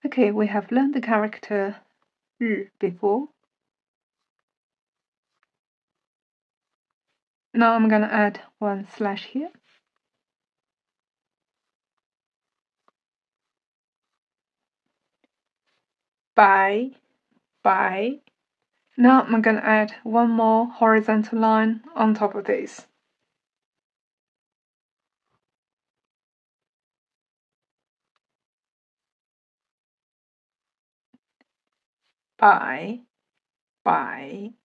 Okay, we have learned the character 日 before. Now I'm gonna add one slash here. By. Now I'm gonna add one more horizontal line on top of this. By.